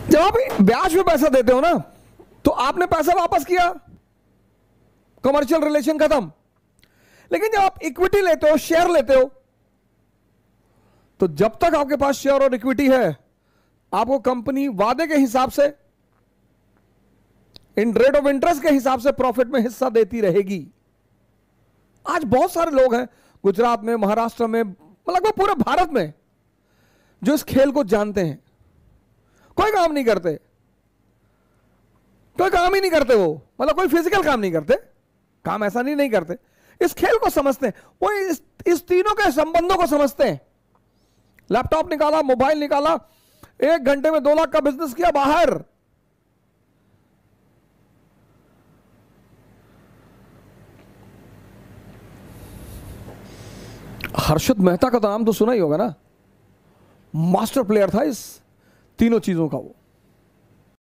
जब आप ब्याज पे पैसा देते हो ना, तो आपने पैसा वापस किया, कमर्शियल रिलेशन खत्म। लेकिन जब आप इक्विटी लेते हो, शेयर लेते हो, तो जब तक आपके पास शेयर और इक्विटी है, आपको कंपनी वादे के हिसाब से, इन रेट ऑफ इंटरेस्ट के हिसाब से प्रॉफिट में हिस्सा देती रहेगी। आज बहुत सारे लोग हैं गुजरात में, महाराष्ट्र में, लगभग पूरे भारत में, जो इस खेल को जानते हैं। कोई काम नहीं करते, कोई काम ही नहीं करते, वो मतलब कोई फिजिकल काम नहीं करते, काम ऐसा नहीं करते, इस खेल को समझते हैं, वो इस तीनों के संबंधों को समझते हैं। लैपटॉप निकाला, मोबाइल निकाला, 1 घंटे में 2 लाख का बिजनेस किया बाहर। हर्षद मेहता का तो नाम तो सुना ही होगा ना, मास्टर प्लेयर था इस तीनों चीजों का वो।